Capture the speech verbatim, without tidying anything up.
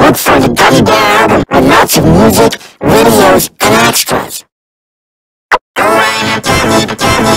look for the Gummy Bear album with lots of music, videos, and extras.